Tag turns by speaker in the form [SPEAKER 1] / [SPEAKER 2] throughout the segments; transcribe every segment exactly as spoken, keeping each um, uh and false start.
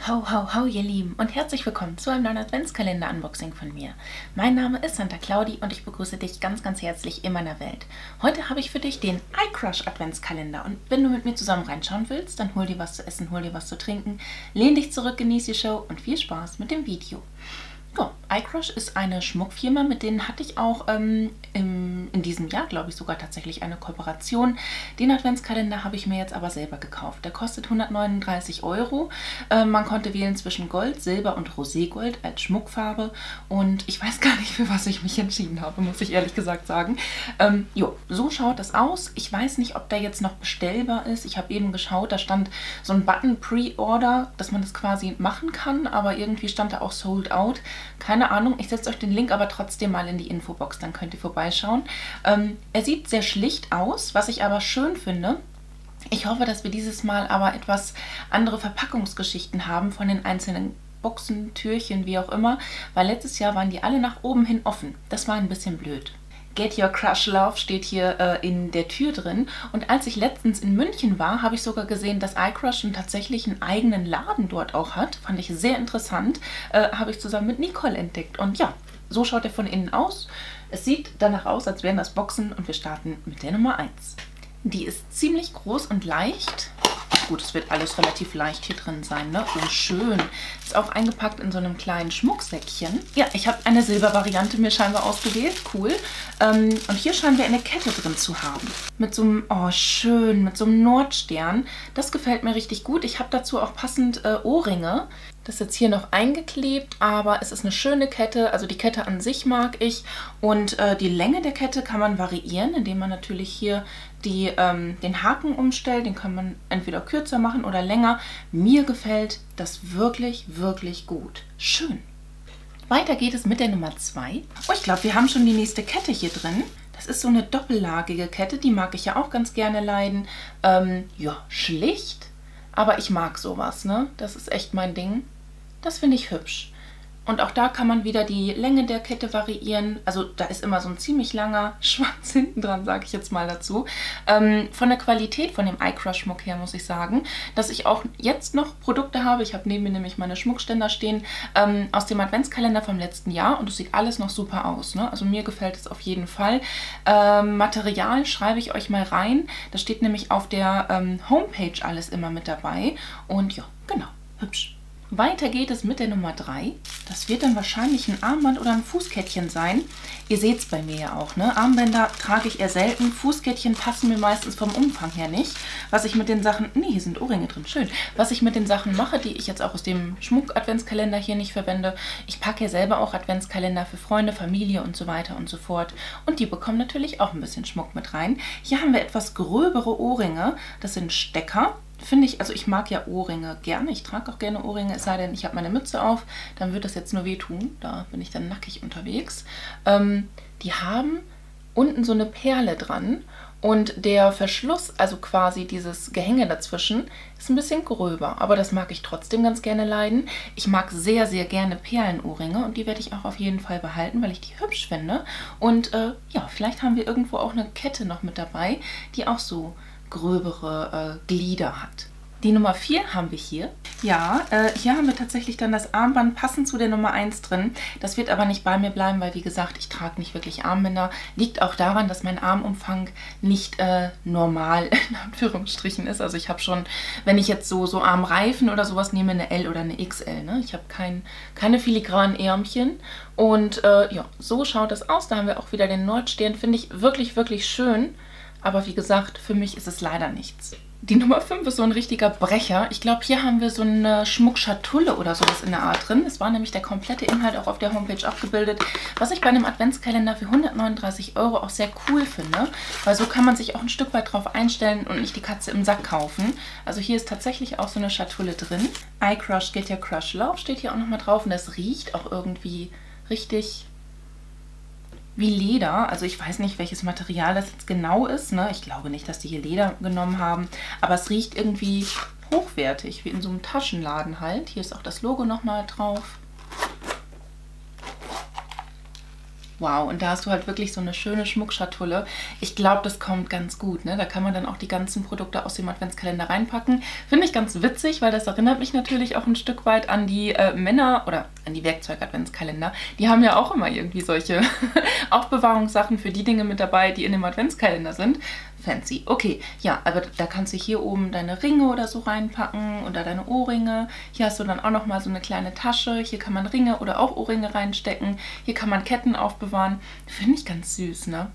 [SPEAKER 1] Ho, ho, ho, ihr Lieben und herzlich willkommen zu einem neuen Adventskalender-Unboxing von mir. Mein Name ist Santa Claudi und ich begrüße dich ganz, ganz herzlich in meiner Welt. Heute habe ich für dich den iCrush Adventskalender und wenn du mit mir zusammen reinschauen willst, dann hol dir was zu essen, hol dir was zu trinken, lehn dich zurück, genieß die Show und viel Spaß mit dem Video. Ja, iCrush ist eine Schmuckfirma, mit denen hatte ich auch ähm, im, in diesem Jahr, glaube ich, sogar tatsächlich eine Kooperation. Den Adventskalender habe ich mir jetzt aber selber gekauft. Der kostet hundertneununddreißig Euro. Äh, man konnte wählen zwischen Gold, Silber und Roségold als Schmuckfarbe. Und ich weiß gar nicht, für was ich mich entschieden habe, muss ich ehrlich gesagt sagen. Ähm, jo, so schaut das aus. Ich weiß nicht, ob der jetzt noch bestellbar ist. Ich habe eben geschaut, da stand so ein Button Pre-Order, dass man das quasi machen kann, aber irgendwie stand da auch Sold Out. Keine Ahnung, ich setze euch den Link aber trotzdem mal in die Infobox, dann könnt ihr vorbeischauen. Ähm, er sieht sehr schlicht aus, was ich aber schön finde. Ich hoffe, dass wir dieses Mal aber etwas andere Verpackungsgeschichten haben von den einzelnen Boxen, Türchen, wie auch immer, weil letztes Jahr waren die alle nach oben hin offen. Das war ein bisschen blöd. Get Your Crush Love steht hier äh, in der Tür drin. Und als ich letztens in München war, habe ich sogar gesehen, dass iCrush tatsächlich einen eigenen Laden dort auch hat. Fand ich sehr interessant. Äh, habe ich zusammen mit Nicole entdeckt. Und ja, so schaut er von innen aus. Es sieht danach aus, als wären das Boxen. Und wir starten mit der Nummer eins. Die ist ziemlich groß und leicht. Gut, es wird alles relativ leicht hier drin sein, ne? Oh, schön. Ist auch eingepackt in so einem kleinen Schmucksäckchen. Ja, ich habe eine Silbervariante mir scheinbar ausgewählt. Cool. Ähm, und hier scheinen wir eine Kette drin zu haben. Mit so einem, oh schön, mit so einem Nordstern. Das gefällt mir richtig gut. Ich habe dazu auch passend äh, Ohrringe. Das ist jetzt hier noch eingeklebt, aber es ist eine schöne Kette. Also die Kette an sich mag ich. Und äh, die Länge der Kette kann man variieren, indem man natürlich hier die, ähm, den Haken umstellt. Den kann man entweder kürzer machen oder länger. Mir gefällt das wirklich, wirklich gut. Schön. Weiter geht es mit der Nummer zwei. Oh, ich glaube, wir haben schon die nächste Kette hier drin. Das ist so eine doppellagige Kette. Die mag ich ja auch ganz gerne leiden. Ähm, ja, schlicht. Aber ich mag sowas, ne? Das ist echt mein Ding. Das finde ich hübsch. Und auch da kann man wieder die Länge der Kette variieren. Also da ist immer so ein ziemlich langer Schwanz hinten dran, sage ich jetzt mal dazu. Ähm, von der Qualität von dem iCrush-Schmuck her muss ich sagen, dass ich auch jetzt noch Produkte habe. Ich habe neben mir nämlich meine Schmuckständer stehen ähm, aus dem Adventskalender vom letzten Jahr. Und es sieht alles noch super aus, ne? Also mir gefällt es auf jeden Fall. Ähm, Material schreibe ich euch mal rein. Das steht nämlich auf der ähm, Homepage alles immer mit dabei. Und ja, genau, hübsch. Weiter geht es mit der Nummer drei. Das wird dann wahrscheinlich ein Armband oder ein Fußkettchen sein. Ihr seht es bei mir ja auch, ne? Armbänder trage ich eher selten. Fußkettchen passen mir meistens vom Umfang her nicht. Was ich mit den Sachen... Nee, hier sind Ohrringe drin, schön. Was ich mit den Sachen mache, die ich jetzt auch aus dem Schmuck-Adventskalender hier nicht verwende. Ich packe ja selber auch Adventskalender für Freunde, Familie und so weiter und so fort. Und die bekommen natürlich auch ein bisschen Schmuck mit rein. Hier haben wir etwas gröbere Ohrringe. Das sind Stecker. Finde ich, also ich mag ja Ohrringe gerne. Ich trage auch gerne Ohrringe, es sei denn, ich habe meine Mütze auf. Dann wird das jetzt nur wehtun. Da bin ich dann nackig unterwegs. Ähm, die haben unten so eine Perle dran. Und der Verschluss, also quasi dieses Gehänge dazwischen, ist ein bisschen gröber. Aber das mag ich trotzdem ganz gerne leiden. Ich mag sehr, sehr gerne Perlenohrringe. Und die werde ich auch auf jeden Fall behalten, weil ich die hübsch finde. Und äh, ja, vielleicht haben wir irgendwo auch eine Kette noch mit dabei, die auch so gröbere äh, Glieder hat. Die Nummer vier haben wir hier. Ja, äh, hier haben wir tatsächlich dann das Armband passend zu der Nummer eins drin. Das wird aber nicht bei mir bleiben, weil wie gesagt, ich trage nicht wirklich Armbänder. Liegt auch daran, dass mein Armumfang nicht äh, normal in Anführungsstrichen ist. Also ich habe schon, wenn ich jetzt so, so Armreifen oder sowas nehme, eine L oder eine X L. Ne? Ich habe kein, keine filigranen Ärmchen. Und äh, ja, so schaut das aus. Da haben wir auch wieder den Nordstern. Finde ich wirklich, wirklich schön. Aber wie gesagt, für mich ist es leider nichts. Die Nummer fünf ist so ein richtiger Brecher. Ich glaube, hier haben wir so eine Schmuckschatulle oder sowas in der Art drin. Es war nämlich der komplette Inhalt auch auf der Homepage abgebildet. Was ich bei einem Adventskalender für hundertneununddreißig Euro auch sehr cool finde. Weil so kann man sich auch ein Stück weit drauf einstellen und nicht die Katze im Sack kaufen. Also hier ist tatsächlich auch so eine Schatulle drin. iCrush Get Your Crush Love steht hier auch nochmal drauf. Und das riecht auch irgendwie richtig... wie Leder. Also ich weiß nicht, welches Material das jetzt genau ist. Ne? Ich glaube nicht, dass die hier Leder genommen haben. Aber es riecht irgendwie hochwertig, wie in so einem Taschenladen halt. Hier ist auch das Logo nochmal drauf. Wow, und da hast du halt wirklich so eine schöne Schmuckschatulle. Ich glaube, das kommt ganz gut, ne? Da kann man dann auch die ganzen Produkte aus dem Adventskalender reinpacken. Finde ich ganz witzig, weil das erinnert mich natürlich auch ein Stück weit an die äh, Männer- oder an die Werkzeug-Adventskalender. Die haben ja auch immer irgendwie solche Aufbewahrungssachen für die Dinge mit dabei, die in dem Adventskalender sind. Fancy. Okay, ja, aber da kannst du hier oben deine Ringe oder so reinpacken oder deine Ohrringe. Hier hast du dann auch nochmal so eine kleine Tasche. Hier kann man Ringe oder auch Ohrringe reinstecken. Hier kann man Ketten aufbewahren. Finde ich ganz süß, ne?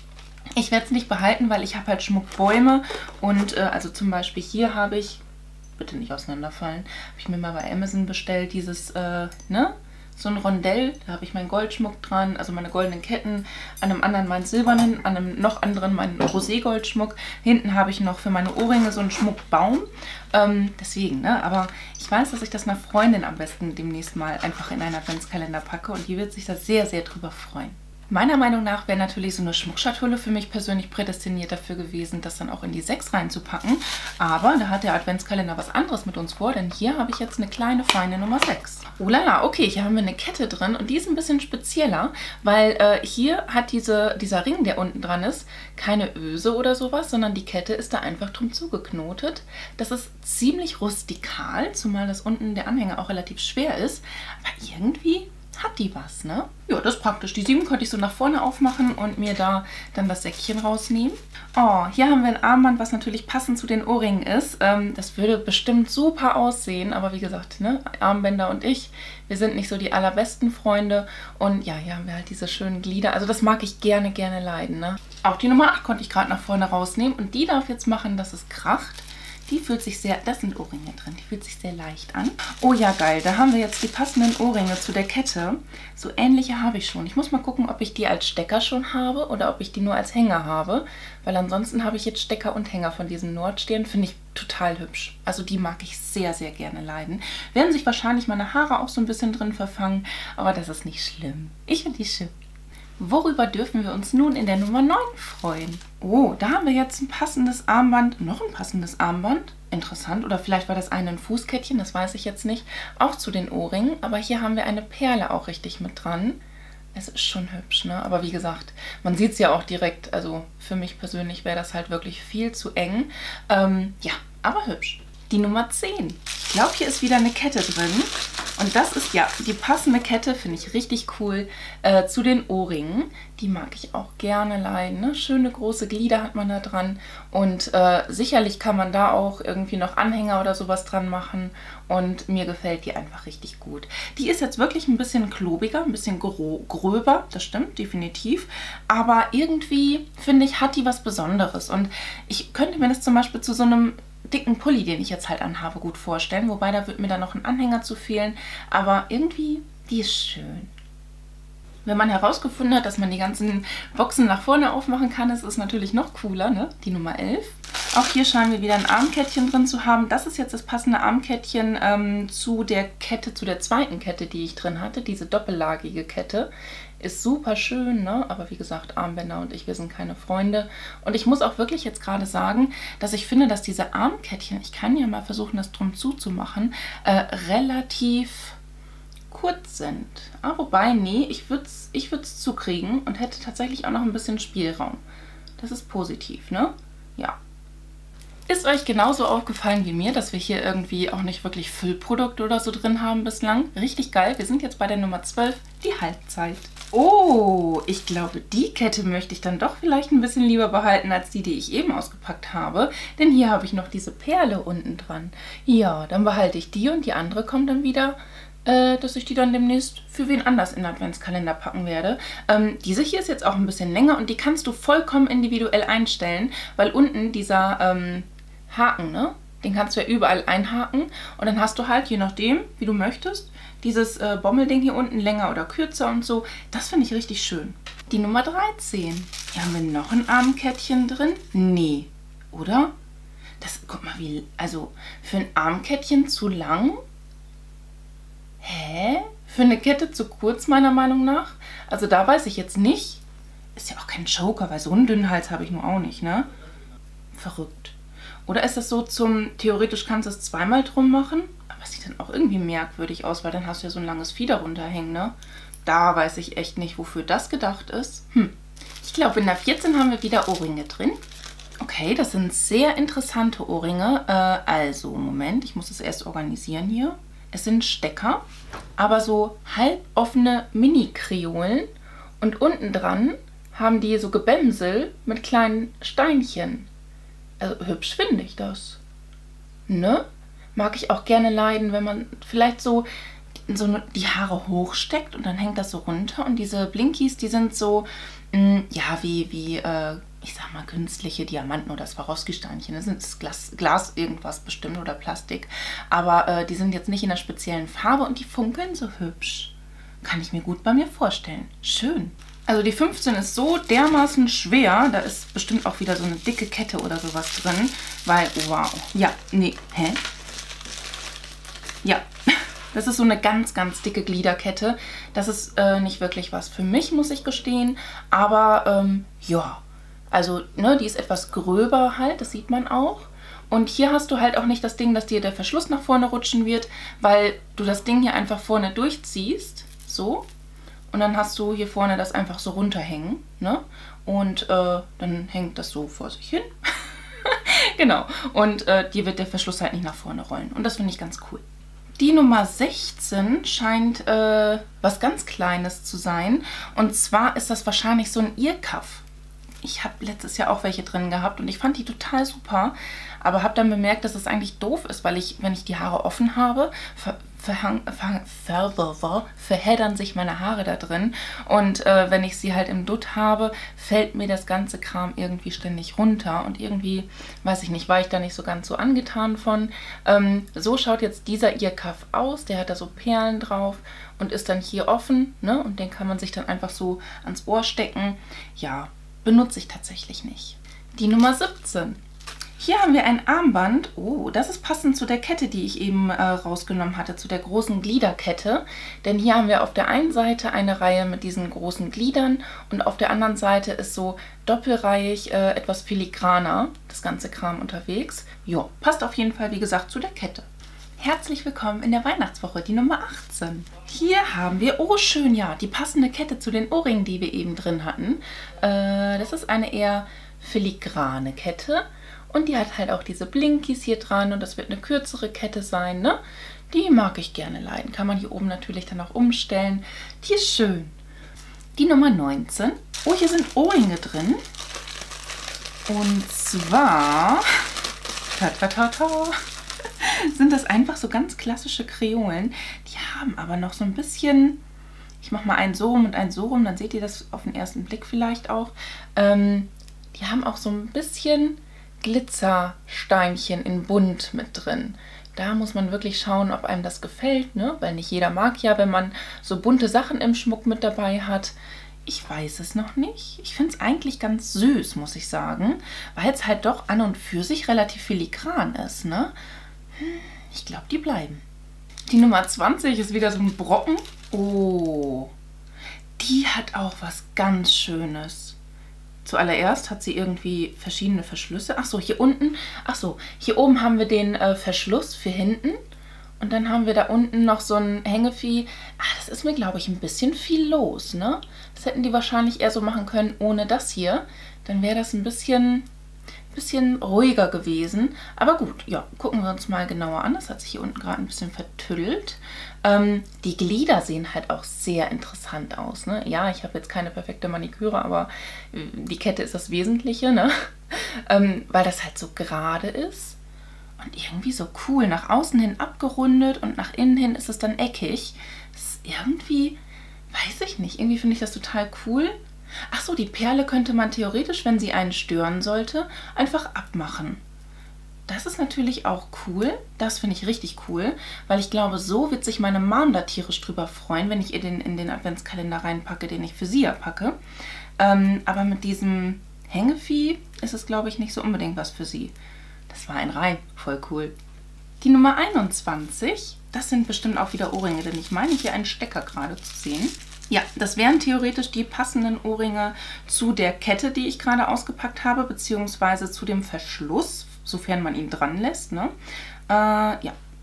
[SPEAKER 1] Ich werde es nicht behalten, weil ich habe halt Schmuckbäume und äh, also zum Beispiel hier habe ich, bitte nicht auseinanderfallen, habe ich mir mal bei Amazon bestellt, dieses, äh, ne? So ein Rondell, da habe ich meinen Goldschmuck dran, also meine goldenen Ketten, an einem anderen meinen silbernen, an einem noch anderen meinen Rosé-Goldschmuck. Hinten habe ich noch für meine Ohrringe so einen Schmuckbaum. Ähm, deswegen, ne? Aber ich weiß, dass ich das einer Freundin am besten demnächst mal einfach in einen Adventskalender packe und die wird sich da sehr, sehr drüber freuen. Meiner Meinung nach wäre natürlich so eine Schmuckschatulle für mich persönlich prädestiniert dafür gewesen, das dann auch in die sechs reinzupacken. Aber da hat der Adventskalender was anderes mit uns vor, denn hier habe ich jetzt eine kleine, feine Nummer sechs. Oh lala, okay, hier haben wir eine Kette drin und die ist ein bisschen spezieller, weil äh, hier hat diese, dieser Ring, der unten dran ist, keine Öse oder sowas, sondern die Kette ist da einfach drum zugeknotet. Das ist ziemlich rustikal, zumal das unten der Anhänger auch relativ schwer ist, aber irgendwie hat die was, ne? Ja, das ist praktisch. Die sieben konnte ich so nach vorne aufmachen und mir da dann das Säckchen rausnehmen. Oh, hier haben wir ein Armband, was natürlich passend zu den Ohrringen ist. Ähm, das würde bestimmt super aussehen, aber wie gesagt, ne, Armbänder und ich, wir sind nicht so die allerbesten Freunde. Und ja, hier haben wir halt diese schönen Glieder. Also das mag ich gerne, gerne leiden, ne? Auch die Nummer acht konnte ich gerade nach vorne rausnehmen und die darf jetzt machen, dass es kracht. Die fühlt sich sehr, das sind Ohrringe drin, die fühlt sich sehr leicht an. Oh ja, geil, da haben wir jetzt die passenden Ohrringe zu der Kette. So ähnliche habe ich schon. Ich muss mal gucken, ob ich die als Stecker schon habe oder ob ich die nur als Hänger habe. Weil ansonsten habe ich jetzt Stecker und Hänger von diesen Nordstern. Finde ich total hübsch. Also die mag ich sehr, sehr gerne leiden. Werden sich wahrscheinlich meine Haare auch so ein bisschen drin verfangen, aber das ist nicht schlimm. Ich finde die schön. Worüber dürfen wir uns nun in der Nummer neun freuen? Oh, da haben wir jetzt ein passendes Armband. Noch ein passendes Armband. Interessant. Oder vielleicht war das eine ein Fußkettchen, das weiß ich jetzt nicht. Auch zu den Ohrringen. Aber hier haben wir eine Perle auch richtig mit dran. Es ist schon hübsch, ne? Aber wie gesagt, man sieht es ja auch direkt. Also für mich persönlich wäre das halt wirklich viel zu eng. Ähm, ja, aber hübsch. Die Nummer zehn. Ich glaube, hier ist wieder eine Kette drin. Und das ist ja die passende Kette, finde ich richtig cool, äh, zu den Ohrringen. Die mag ich auch gerne leiden. Ne? Schöne große Glieder hat man da dran. Und äh, sicherlich kann man da auch irgendwie noch Anhänger oder sowas dran machen. Und mir gefällt die einfach richtig gut. Die ist jetzt wirklich ein bisschen klobiger, ein bisschen gröber. Das stimmt, definitiv. Aber irgendwie, finde ich, hat die was Besonderes. Und ich könnte mir das zum Beispiel zu so einem dicken Pulli, den ich jetzt halt anhabe, gut vorstellen. Wobei, da wird mir dann noch ein Anhänger zu fehlen. Aber irgendwie, die ist schön. Wenn man herausgefunden hat, dass man die ganzen Boxen nach vorne aufmachen kann, ist es natürlich noch cooler, ne? Die Nummer elf. Auch hier scheinen wir wieder ein Armkettchen drin zu haben. Das ist jetzt das passende Armkettchen ähm, zu der Kette, zu der zweiten Kette, die ich drin hatte. Diese doppellagige Kette. Ist super schön, ne? Aber wie gesagt, Armbänder und ich, wir sind keine Freunde. Und ich muss auch wirklich jetzt gerade sagen, dass ich finde, dass diese Armkettchen, ich kann ja mal versuchen, das drum zuzumachen, äh, relativ kurz sind. Ah, wobei, nee, ich würde es ich würd's zukriegen und hätte tatsächlich auch noch ein bisschen Spielraum. Das ist positiv, ne? Ja. Ist euch genauso aufgefallen wie mir, dass wir hier irgendwie auch nicht wirklich Füllprodukte oder so drin haben bislang? Richtig geil. Wir sind jetzt bei der Nummer zwölf, die Halbzeit. Oh, ich glaube, die Kette möchte ich dann doch vielleicht ein bisschen lieber behalten als die, die ich eben ausgepackt habe. Denn hier habe ich noch diese Perle unten dran. Ja, dann behalte ich die und die andere kommt dann wieder, äh, dass ich die dann demnächst für wen anders in den Adventskalender packen werde. Ähm, diese hier ist jetzt auch ein bisschen länger und die kannst du vollkommen individuell einstellen, weil unten dieser ähm, Haken, ne? Den kannst du ja überall einhaken und dann hast du halt, je nachdem, wie du möchtest, dieses äh, Bommelding hier unten länger oder kürzer und so. Das finde ich richtig schön. Die Nummer dreizehn. Hier haben wir noch ein Armkettchen drin. Nee, oder? Das, guck mal, wie, also für ein Armkettchen zu lang? Hä? Für eine Kette zu kurz, meiner Meinung nach? Also da weiß ich jetzt nicht. Ist ja auch kein Joker, weil so einen dünnen Hals habe ich nur auch nicht, ne? Verrückt. Oder ist das so zum, theoretisch kannst du es zweimal drum machen, aber Aber es sieht dann auch irgendwie merkwürdig aus, weil dann hast du ja so ein langes Fieder runterhängen, ne? Da weiß ich echt nicht, wofür das gedacht ist. Hm. Ich glaube, in der vierzehn haben wir wieder Ohrringe drin. Okay, das sind sehr interessante Ohrringe. Äh, also, Moment, ich muss das erst organisieren hier. Es sind Stecker, aber so halboffene Mini-Kreolen. Und unten dran haben die so Gebämsel mit kleinen Steinchen. Also hübsch finde ich das. Ne? Mag ich auch gerne leiden, wenn man vielleicht so, so die Haare hochsteckt und dann hängt das so runter. Und diese Blinkies, die sind so, mh, ja, wie, wie äh, ich sag mal, künstliche Diamanten oder Swarovski-Steinchen. Das ist Glas, Glas irgendwas bestimmt oder Plastik. Aber äh, die sind jetzt nicht in einer speziellen Farbe und die funkeln so hübsch. Kann ich mir gut bei mir vorstellen. Schön. Also die fünfzehn ist so dermaßen schwer. Da ist bestimmt auch wieder so eine dicke Kette oder sowas drin. Weil, wow. Ja, nee, hä? Ja, das ist so eine ganz, ganz dicke Gliederkette. Das ist äh, nicht wirklich was für mich, muss ich gestehen. Aber, ähm, ja. Also, ne, die ist etwas gröber halt, das sieht man auch. Und hier hast du halt auch nicht das Ding, dass dir der Verschluss nach vorne rutschen wird, weil du das Ding hier einfach vorne durchziehst. So. Und dann hast du hier vorne das einfach so runterhängen, ne? Und äh, dann hängt das so vor sich hin. Genau. Und äh, dir wird der Verschluss halt nicht nach vorne rollen. Und das finde ich ganz cool. Die Nummer sechzehn scheint äh, was ganz Kleines zu sein. Und zwar ist das wahrscheinlich so ein Earcuff. Ich habe letztes Jahr auch welche drin gehabt und ich fand die total super, aber habe dann bemerkt, dass es eigentlich doof ist, weil ich, wenn ich die Haare offen habe, ver, verhang, ver, ver, verheddern sich meine Haare da drin und äh, wenn ich sie halt im Dutt habe, fällt mir das ganze Kram irgendwie ständig runter und irgendwie, weiß ich nicht, war ich da nicht so ganz so angetan von. Ähm, so schaut jetzt dieser Earcuff aus, der hat da so Perlen drauf und ist dann hier offen, ne? Und den kann man sich dann einfach so ans Ohr stecken. Ja, benutze ich tatsächlich nicht. Die Nummer siebzehn. Hier haben wir ein Armband. Oh, das ist passend zu der Kette, die ich eben äh, rausgenommen hatte, zu der großen Gliederkette. Denn hier haben wir auf der einen Seite eine Reihe mit diesen großen Gliedern und auf der anderen Seite ist so doppelreihig äh, etwas filigraner das ganze Kram unterwegs. Jo, passt auf jeden Fall, wie gesagt, zu der Kette. Herzlich willkommen in der Weihnachtswoche, die Nummer achtzehn. Hier haben wir, oh schön, ja, die passende Kette zu den Ohrringen, die wir eben drin hatten. Äh, das ist eine eher filigrane Kette und die hat halt auch diese Blinkies hier dran und das wird eine kürzere Kette sein, ne? Die mag ich gerne leiden. Kann man hier oben natürlich dann auch umstellen. Die ist schön. Die Nummer neunzehn. Oh, hier sind Ohrringe drin. Und zwar... Ta, ta, ta, ta. Sind das einfach so ganz klassische Kreolen. Die haben aber noch so ein bisschen, ich mache mal einen so rum und einen so rum, dann seht ihr das auf den ersten Blick vielleicht auch. Ähm, die haben auch so ein bisschen Glitzersteinchen in bunt mit drin. Da muss man wirklich schauen, ob einem das gefällt, ne? Weil nicht jeder mag ja, wenn man so bunte Sachen im Schmuck mit dabei hat. Ich weiß es noch nicht. Ich finde es eigentlich ganz süß, muss ich sagen, weil es halt doch an und für sich relativ filigran ist, ne? Ich glaube, die bleiben. Die Nummer zwanzig ist wieder so ein Brocken. Oh, die hat auch was ganz Schönes. Zuallererst hat sie irgendwie verschiedene Verschlüsse. Ach so, hier unten, ach so, hier oben haben wir den äh, Verschluss für hinten. Und dann haben wir da unten noch so ein Hängevieh. Ah, das ist mir, glaube ich, ein bisschen viel los, ne? Das hätten die wahrscheinlich eher so machen können ohne das hier. Dann wäre das ein bisschen... bisschen ruhiger gewesen. Aber gut, ja, gucken wir uns mal genauer an. Das hat sich hier unten gerade ein bisschen vertüttelt. Ähm, die Glieder sehen halt auch sehr interessant aus, ne? Ja, ich habe jetzt keine perfekte Maniküre, aber die Kette ist das Wesentliche, ne? ähm, weil das halt so gerade ist. Und irgendwie so cool. Nach außen hin abgerundet und nach innen hin ist es dann eckig. Das ist irgendwie, weiß ich nicht, irgendwie finde ich das total cool. Ach so, die Perle könnte man theoretisch, wenn sie einen stören sollte, einfach abmachen. Das ist natürlich auch cool. Das finde ich richtig cool, weil ich glaube, so wird sich meine Mom da tierisch drüber freuen, wenn ich ihr den in den Adventskalender reinpacke, den ich für sie ja packe. Ähm, aber mit diesem Hängevieh ist es, glaube ich, nicht so unbedingt was für sie. Das war ein Reim. Voll cool. Die Nummer einundzwanzig, das sind bestimmt auch wieder Ohrringe, denn ich meine hier einen Stecker gerade zu sehen. Ja, das wären theoretisch die passenden Ohrringe zu der Kette, die ich gerade ausgepackt habe, beziehungsweise zu dem Verschluss, sofern man ihn dran lässt, ne? Äh, ja,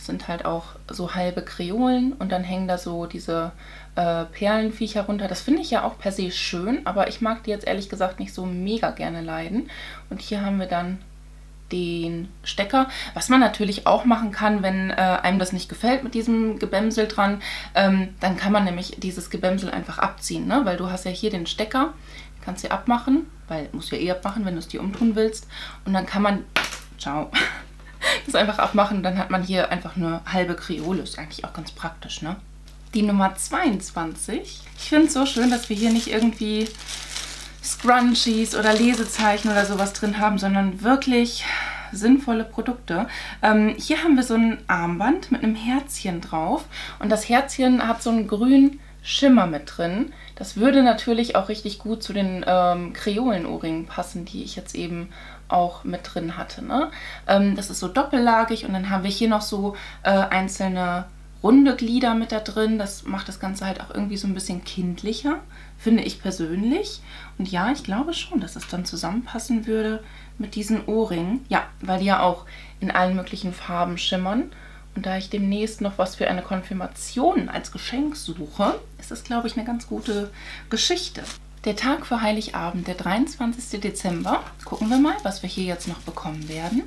[SPEAKER 1] Das sind halt auch so halbe Kreolen und dann hängen da so diese äh, Perlenviecher runter. Das finde ich ja auch per se schön, aber ich mag die jetzt ehrlich gesagt nicht so mega gerne leiden. Und hier haben wir dann den Stecker, was man natürlich auch machen kann, wenn äh, einem das nicht gefällt mit diesem Gebämsel dran, ähm, dann kann man nämlich dieses Gebämsel einfach abziehen, ne? Weil du hast ja hier den Stecker, den kannst du abmachen, weil musst du ja eh abmachen, wenn du es dir umtun willst, und dann kann man, ciao, das einfach abmachen und dann hat man hier einfach eine halbe Kreole, ist eigentlich auch ganz praktisch, ne? Die Nummer zweiundzwanzig, ich finde es so schön, dass wir hier nicht irgendwie Scrunchies oder Lesezeichen oder sowas drin haben, sondern wirklich sinnvolle Produkte. Ähm, hier haben wir so ein Armband mit einem Herzchen drauf und das Herzchen hat so einen grünen Schimmer mit drin. Das würde natürlich auch richtig gut zu den ähm, Kreolenohrringen passen, die ich jetzt eben auch mit drin hatte, ne? Ähm, das ist so doppellagig und dann haben wir hier noch so äh, einzelne runde Glieder mit da drin. Das macht das Ganze halt auch irgendwie so ein bisschen kindlicher, finde ich persönlich. Und ja, ich glaube schon, dass es dann zusammenpassen würde mit diesen Ohrringen. Ja, weil die ja auch in allen möglichen Farben schimmern. Und da ich demnächst noch was für eine Konfirmation als Geschenk suche, ist das, glaube ich, eine ganz gute Geschichte. Der Tag für Heiligabend, der dreiundzwanzigste Dezember. Gucken wir mal, was wir hier jetzt noch bekommen werden.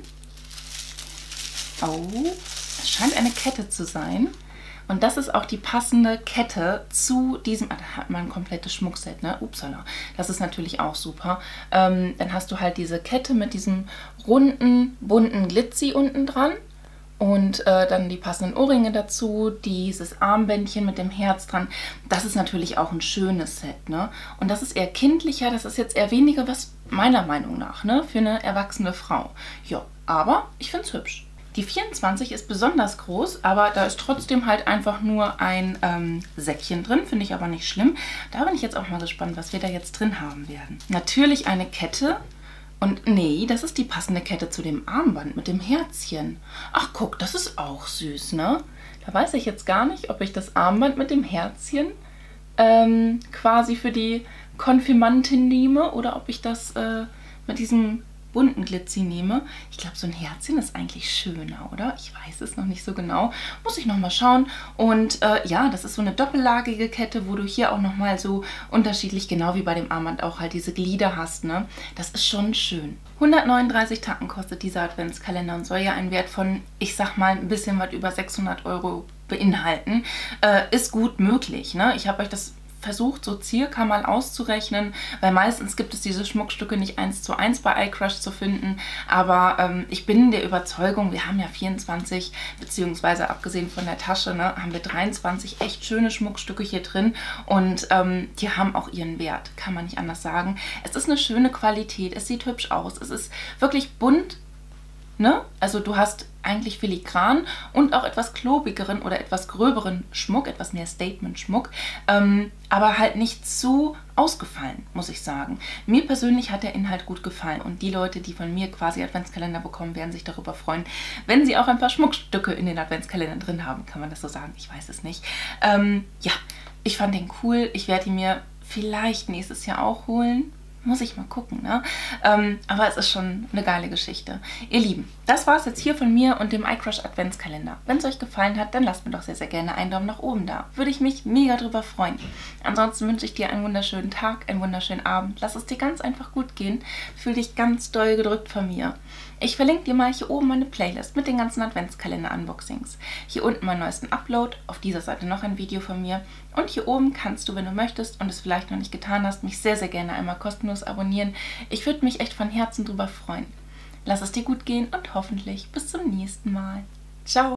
[SPEAKER 1] Oh, es scheint eine Kette zu sein. Und das ist auch die passende Kette zu diesem, ah, da hat man ein komplettes Schmuckset, ne? Upsala, das ist natürlich auch super. Ähm, dann hast du halt diese Kette mit diesem runden, bunten Glitzy unten dran. Und äh, dann die passenden Ohrringe dazu, dieses Armbändchen mit dem Herz dran. Das ist natürlich auch ein schönes Set, ne? Und das ist eher kindlicher, das ist jetzt eher weniger was, meiner Meinung nach, ne? Für eine erwachsene Frau. Ja, aber ich finde es hübsch. Die vierundzwanzig ist besonders groß, aber da ist trotzdem halt einfach nur ein ähm, Säckchen drin, finde ich aber nicht schlimm. Da bin ich jetzt auch mal gespannt, was wir da jetzt drin haben werden. Natürlich eine Kette. Und nee, das ist die passende Kette zu dem Armband mit dem Herzchen. Ach guck, das ist auch süß, ne? Da weiß ich jetzt gar nicht, ob ich das Armband mit dem Herzchen ähm, quasi für die Konfirmantin nehme oder ob ich das äh, mit diesem bunten Glitzy nehme. Ich glaube, so ein Herzchen ist eigentlich schöner, oder? Ich weiß es noch nicht so genau. Muss ich nochmal schauen. Und äh, ja, das ist so eine doppellagige Kette, wo du hier auch nochmal so unterschiedlich, genau wie bei dem Armband, auch halt diese Glieder hast, ne? Das ist schon schön. hundertneununddreißig Tacken kostet dieser Adventskalender und soll ja einen Wert von, ich sag mal, ein bisschen was über sechshundert Euro beinhalten. Äh, ist gut möglich, ne? Ich habe euch das versucht, so circa mal auszurechnen, weil meistens gibt es diese Schmuckstücke nicht eins zu eins bei iCrush zu finden, aber ähm, ich bin der Überzeugung, wir haben ja vierundzwanzig, beziehungsweise abgesehen von der Tasche, ne, haben wir dreiundzwanzig echt schöne Schmuckstücke hier drin und ähm, die haben auch ihren Wert, kann man nicht anders sagen. Es ist eine schöne Qualität, es sieht hübsch aus, es ist wirklich bunt, ne? Also du hast eigentlich filigran und auch etwas klobigeren oder etwas gröberen Schmuck, etwas mehr Statement-Schmuck, ähm, aber halt nicht zu ausgefallen, muss ich sagen. Mir persönlich hat der Inhalt gut gefallen und die Leute, die von mir quasi Adventskalender bekommen, werden sich darüber freuen, wenn sie auch ein paar Schmuckstücke in den Adventskalendern drin haben. Kann man das so sagen? Ich weiß es nicht. Ähm, ja, ich fand den cool. Ich werde ihn mir vielleicht nächstes Jahr auch holen. Muss ich mal gucken, ne? Ähm, aber es ist schon eine geile Geschichte. Ihr Lieben, das war es jetzt hier von mir und dem iCrush Adventskalender. Wenn es euch gefallen hat, dann lasst mir doch sehr, sehr gerne einen Daumen nach oben da. Würde ich mich mega drüber freuen. Ansonsten wünsche ich dir einen wunderschönen Tag, einen wunderschönen Abend. Lass es dir ganz einfach gut gehen. Fühl dich ganz doll gedrückt von mir. Ich verlinke dir mal hier oben meine Playlist mit den ganzen Adventskalender-Unboxings. Hier unten meinen neuesten Upload, auf dieser Seite noch ein Video von mir. Und hier oben kannst du, wenn du möchtest und es vielleicht noch nicht getan hast, mich sehr, sehr gerne einmal kostenlos abonnieren. Ich würde mich echt von Herzen drüber freuen. Lass es dir gut gehen und hoffentlich bis zum nächsten Mal. Ciao!